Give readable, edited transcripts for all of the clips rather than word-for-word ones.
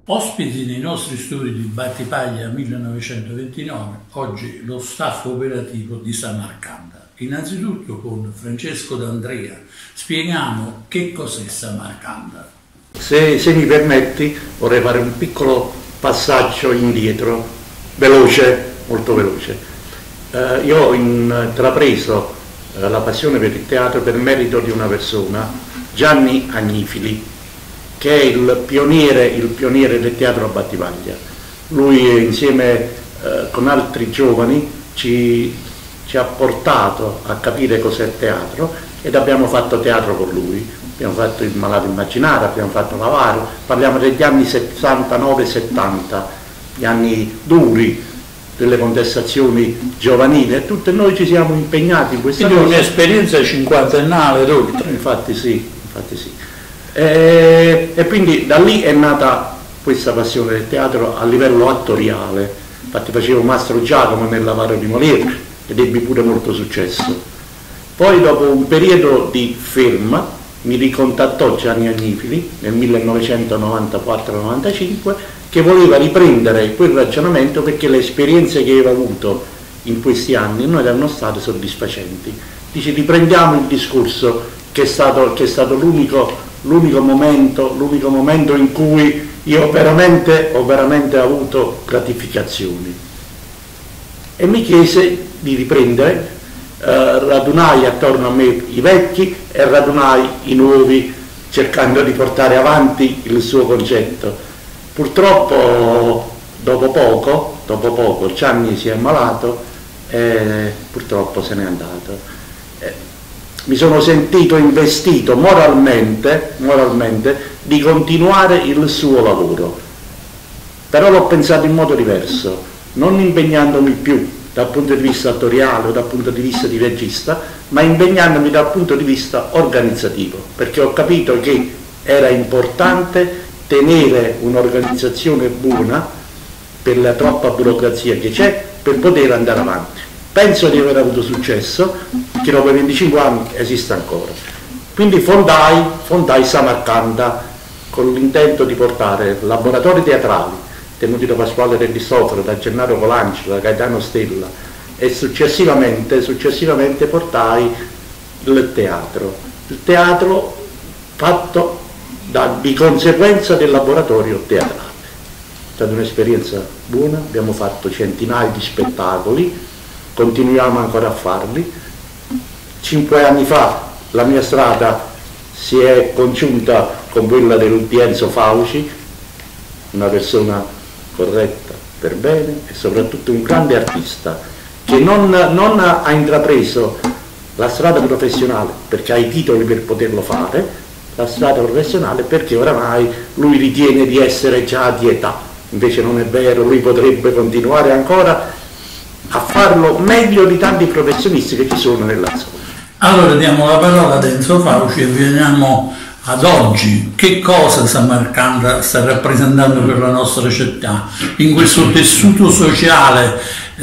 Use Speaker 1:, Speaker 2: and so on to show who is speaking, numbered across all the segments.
Speaker 1: Ospiti nei nostri studi di Battipaglia 1929, oggi lo staff operativo di Samarcanda. Innanzitutto con Francesco D'Andrea spieghiamo che cos'è Samarcanda.
Speaker 2: Se mi permetti vorrei fare un piccolo passaggio indietro, veloce, molto veloce. Io ho intrapreso la passione per il teatro per merito di una persona, Gianni Agnifili, che è il pioniere del teatro a Battipaglia. Lui insieme con altri giovani ci ha portato a capire cos'è il teatro ed abbiamo fatto teatro con lui. Abbiamo fatto Il malato immaginario, abbiamo fatto L'Avaro, parliamo degli anni 69-70, gli anni duri delle contestazioni giovanili, e tutti noi ci siamo impegnati in questa cosa.
Speaker 1: Un'esperienza cinquantennale d'oltre.
Speaker 2: Infatti sì, infatti sì. E quindi da lì è nata questa passione del teatro a livello attoriale. Infatti facevo Mastro Giacomo nell'Avaro di Molière ed ebbi pure molto successo. Poi dopo un periodo di ferma mi ricontattò Gianni Agnifili nel 1994-95 che voleva riprendere quel ragionamento perché le esperienze che aveva avuto in questi anni non erano state soddisfacenti. Dice: riprendiamo il discorso che è stato l'unico momento in cui io ho veramente avuto gratificazioni, e mi chiese di riprendere. Radunai attorno a me i vecchi e radunai i nuovi, cercando di portare avanti il suo concetto. Purtroppo dopo poco Gianni si è ammalato e purtroppo se n'è andato. Mi sono sentito investito moralmente di continuare il suo lavoro, però l'ho pensato in modo diverso, non impegnandomi più dal punto di vista attoriale o dal punto di vista di regista, ma impegnandomi dal punto di vista organizzativo, perché ho capito che era importante tenere un'organizzazione buona per la troppa burocrazia che c'è per poter andare avanti. Penso di aver avuto successo, che dopo 25 anni esiste ancora. Quindi fondai Samarcanda con l'intento di portare laboratori teatrali tenuti da Pasquale De Cristofaro, da Gennaro Colanci, da Gaetano Stella, e successivamente portai il teatro fatto di conseguenza del laboratorio teatrale. È stata un'esperienza buona, abbiamo fatto centinaia di spettacoli, continuiamo ancora a farli. 5 anni fa la mia strada si è congiunta con quella di Enzo Fauci, una persona corretta per bene e soprattutto un grande artista che non ha intrapreso la strada professionale perché ha i titoli per poterlo fare, la strada professionale perché oramai lui ritiene di essere già di età. Invece non è vero, lui potrebbe continuare ancora a farlo meglio di tanti professionisti che ci sono nella zona.
Speaker 1: Allora diamo la parola ad Enzo Fauci e veniamo ad oggi. Che cosa Samarcanda sta rappresentando per la nostra città in questo tessuto sociale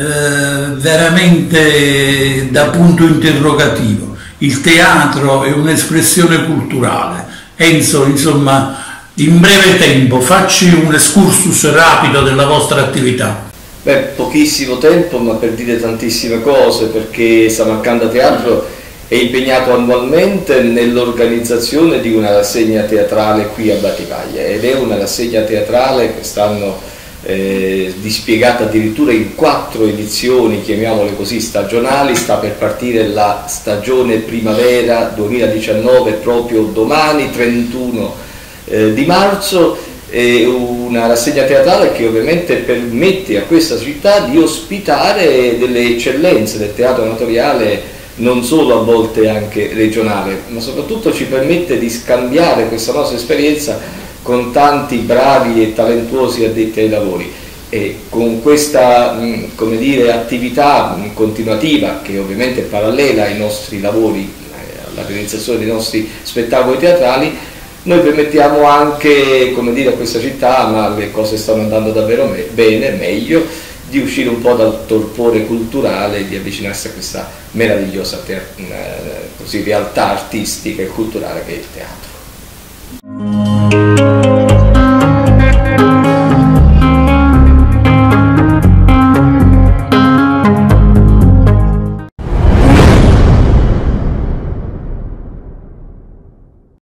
Speaker 1: veramente da punto interrogativo? Il teatro è un'espressione culturale. Enzo, insomma, in breve tempo facci un excursus rapido della vostra attività.
Speaker 3: Beh, pochissimo tempo, ma per dire tantissime cose, perché Samarcanda Teatro è impegnato annualmente nell'organizzazione di una rassegna teatrale qui a Battipaglia, ed è una rassegna teatrale quest'anno dispiegata addirittura in 4 edizioni, chiamiamole così, stagionali. Sta per partire la stagione primavera 2019 proprio domani, 31 di marzo. È una rassegna teatrale che ovviamente permette a questa città di ospitare delle eccellenze del teatro amatoriale, non solo, a volte anche regionale, ma soprattutto ci permette di scambiare questa nostra esperienza con tanti bravi e talentuosi addetti ai lavori. E con questa come dire, attività continuativa, che ovviamente è parallela ai nostri lavori, all'organizzazione dei nostri spettacoli teatrali, noi permettiamo anche, come dire, a questa città, ma le cose stanno andando davvero bene, meglio, di uscire un po' dal torpore culturale e di avvicinarsi a questa meravigliosa realtà artistica e culturale che è il teatro.